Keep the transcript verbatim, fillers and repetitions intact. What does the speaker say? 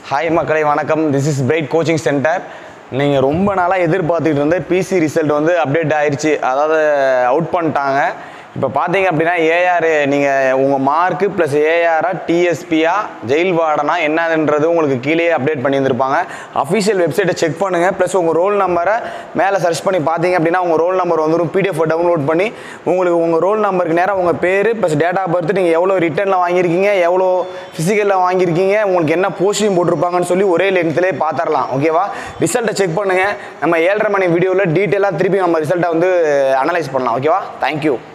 Hi மக்களே வணக்கம். This is bright coaching centre. நீங்கள் ரொம்ப நாளாக எதிர்பார்த்துக்கிட்டு இருந்த பிசி ரிசல்ட் வந்து அப்டேட் ஆயிடுச்சு, அதாவது அவுட் பண்ணிட்டாங்க. இப்போ பார்த்தீங்க அப்படின்னா ஏஆர் நீங்கள் உங்கள் மார்க்கு ப்ளஸ் ஏஆரா டிஎஸ்பியா ஜெயில் வார்டனா என்னதுன்றது உங்களுக்கு கீழே அப்டேட் பண்ணியிருந்திருப்பாங்க. அஃபிஷியல் வெப்சைட்டை செக் பண்ணுங்கள். ப்ளஸ் உங்கள் ரோல் நம்பரை மேலே சர்ச் பண்ணி பார்த்தீங்க அப்படின்னா உங்கள் ரோல் நம்பர் வந்துடும். பிடிஎஃப் டவுன்லோட் பண்ணி உங்களுக்கு உங்கள் ரோல் நம்பருக்கு நேராக உங்கள் பேர் ப்ளஸ் டேட் ஆஃப் பர்த், நீங்கள் எவ்வளோ ரிட்டர்னில் வாங்கியிருக்கீங்க, எவ்வளோ ஃபிசிக்கலில் வாங்கியிருக்கீங்க, உங்களுக்கு என்ன போஸ்டிங் போட்டிருப்பாங்கன்னு சொல்லி ஒரே லென்த்லேயே பார்த்துடலாம். ஓகேவா? ரிசல்ட்டை செக் பண்ணுங்கள். நம்ம ஏழரை மணி வீடியோவில் டீட்டெயிலாக திருப்பி நம்ம ரிசல்ட்டை வந்து அனலைஸ் பண்ணலாம். ஓகேவா? தேங்க்யூ.